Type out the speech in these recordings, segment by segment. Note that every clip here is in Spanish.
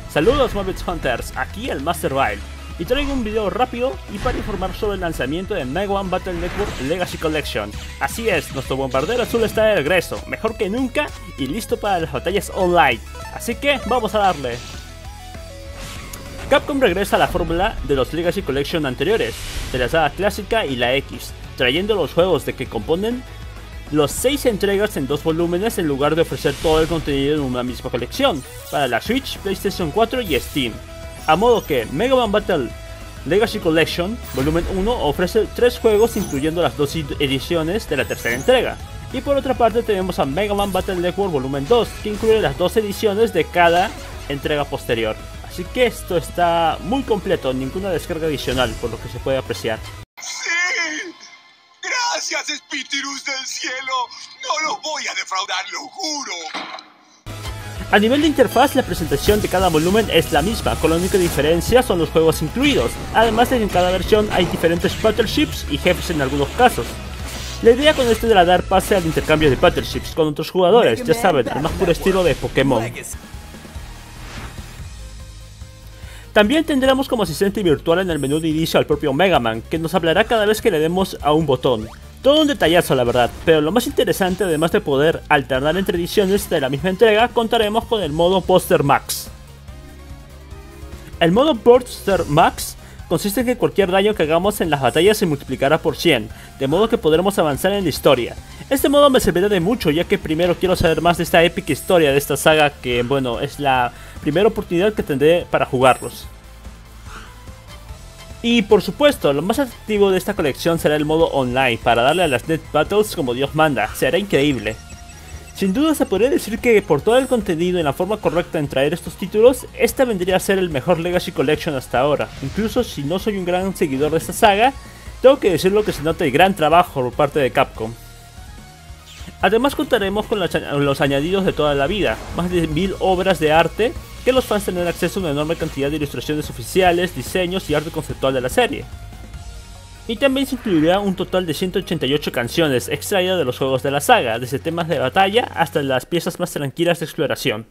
Saludos Marvel's Hunters, aquí el Master Vile, y traigo un video rápido y para informar sobre el lanzamiento de Mega Man Battle Network Legacy Collection. Así es, nuestro bombardero azul está de regreso, mejor que nunca y listo para las batallas online, así que vamos a darle. Capcom regresa a la fórmula de los Legacy Collection anteriores, de la saga clásica y la X, trayendo los juegos de que componen los 6 entregas en 2 volúmenes en lugar de ofrecer todo el contenido en una misma colección, para la Switch, PlayStation 4 y Steam. A modo que Mega Man Battle Legacy Collection Volumen 1 ofrece 3 juegos incluyendo las 2 ediciones de la tercera entrega. Y por otra parte tenemos a Mega Man Battle Network Volumen 2, que incluye las 2 ediciones de cada entrega posterior. Así que esto está muy completo, ninguna descarga adicional por lo que se puede apreciar. Gracias, espíritus del cielo. No los voy a defraudar, lo juro. A nivel de interfaz, la presentación de cada volumen es la misma, con la única diferencia son los juegos incluidos, además de que en cada versión hay diferentes battleships y jefes en algunos casos. La idea con esto era dar pase al intercambio de battleships con otros jugadores, ya saben, al más puro estilo de Pokémon. También tendremos como asistente virtual en el menú de inicio al propio Mega Man, que nos hablará cada vez que le demos a un botón. Todo un detallazo la verdad, pero lo más interesante, además de poder alternar entre ediciones de la misma entrega, contaremos con el modo Booster Max. El modo Booster Max consiste en que cualquier daño que hagamos en las batallas se multiplicará por 100, de modo que podremos avanzar en la historia. Este modo me servirá de mucho, ya que primero quiero saber más de esta épica historia de esta saga que, bueno, es la primera oportunidad que tendré para jugarlos. Y por supuesto, lo más atractivo de esta colección será el modo online, para darle a las Net Battles como Dios manda, será increíble. Sin duda se podría decir que por todo el contenido y la forma correcta en traer estos títulos, esta vendría a ser el mejor Legacy Collection hasta ahora. Incluso si no soy un gran seguidor de esta saga, tengo que decirlo que se nota el gran trabajo por parte de Capcom. Además contaremos con los añadidos de toda la vida, más de 1000 obras de arte, que los fans tendrán acceso a una enorme cantidad de ilustraciones oficiales, diseños y arte conceptual de la serie. Y también se incluirá un total de 188 canciones extraídas de los juegos de la saga, desde temas de batalla hasta las piezas más tranquilas de exploración.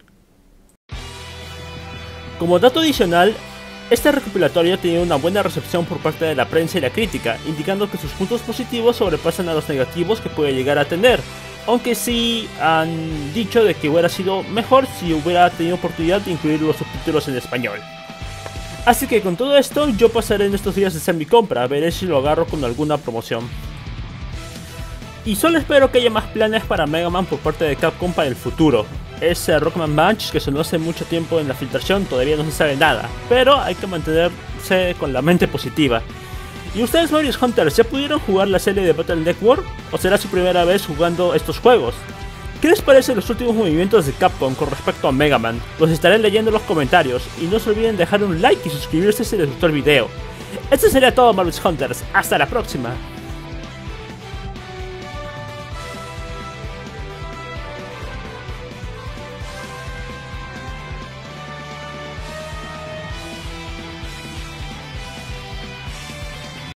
Como dato adicional, este recopilatorio ha tenido una buena recepción por parte de la prensa y la crítica, indicando que sus puntos positivos sobrepasan a los negativos que puede llegar a tener, aunque sí han dicho de que hubiera sido mejor si hubiera tenido oportunidad de incluir los subtítulos en español. Así que con todo esto, yo pasaré en estos días de hacer mi compra, veré si lo agarro con alguna promoción. Y solo espero que haya más planes para Mega Man por parte de Capcom para el futuro. Ese Rockman Match que sonó hace mucho tiempo en la filtración todavía no se sabe nada, pero hay que mantenerse con la mente positiva. ¿Y ustedes, Marvel's Hunters, ya pudieron jugar la serie de Battle Network? ¿O será su primera vez jugando estos juegos? ¿Qué les parecen los últimos movimientos de Capcom con respecto a Mega Man? Los estaré leyendo en los comentarios, y no se olviden dejar un like y suscribirse si les gustó el video. Esto sería todo, Marvel's Hunters, hasta la próxima.